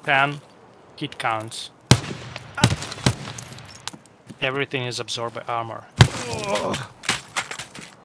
10 hit counts. Everything is absorbed by armor. Ugh.